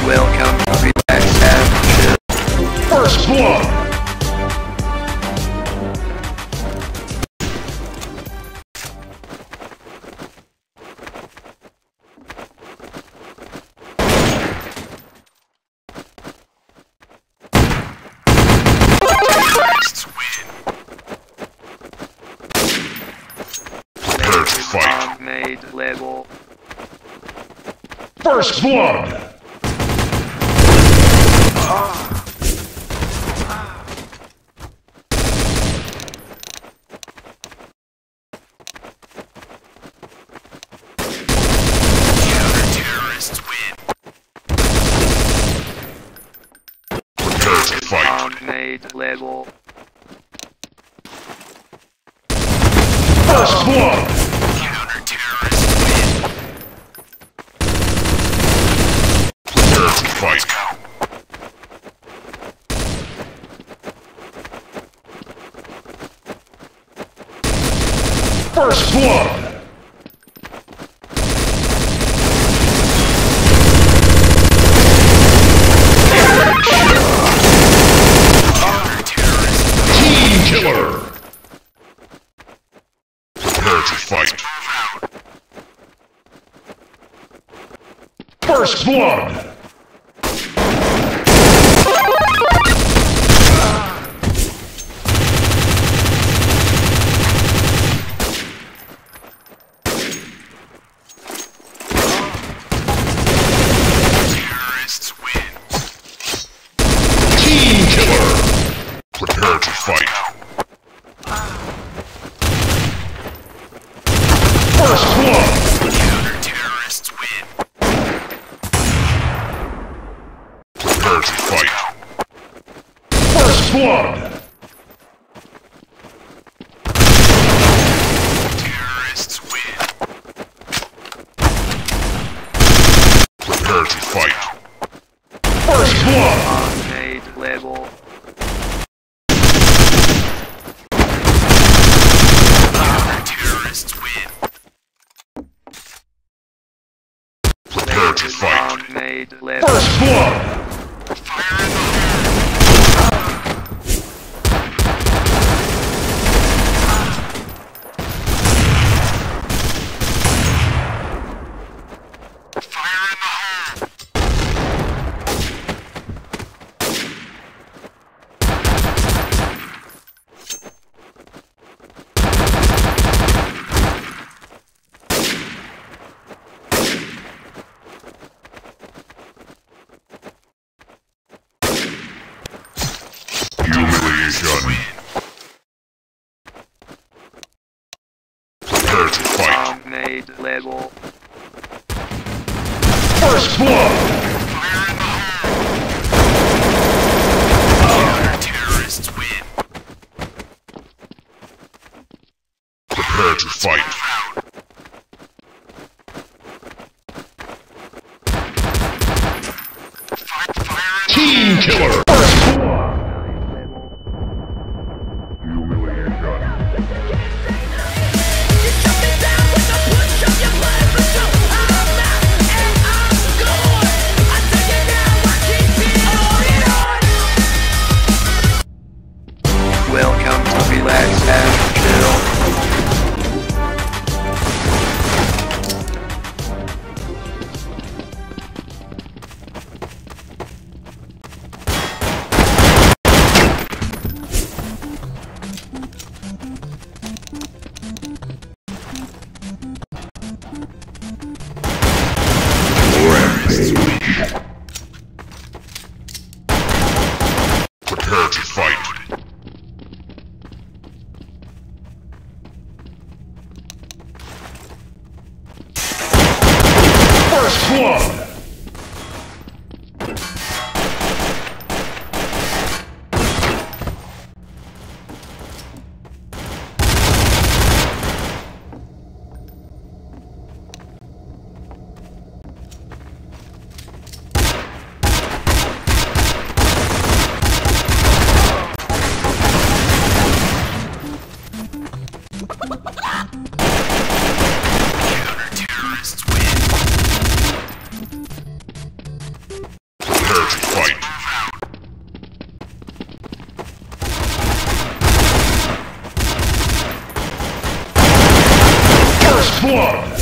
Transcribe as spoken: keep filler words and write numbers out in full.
Welcome, relax and chill. First blood! Fight. Made level. First blood. Counter-terrorists win. Prepare to fight. Made level. First blood. Fight. First blood. Team killer. Prepare to fight. First blood. Prepare to fight. First blood. Counter-terrorists win. Prepare to fight. First blood. Terrorists win. Prepare to fight. First blood. Made level. Prepare to fight. Made level. First blood. Fire in the hole. Fire in the hole. Humiliation. Prepare to fight. Made level. First blood. Fire in the hole. Counter-terrorists win. Prepare to fight. Team killer. First blood. Humiliation. Welcome to relax and chill. blood!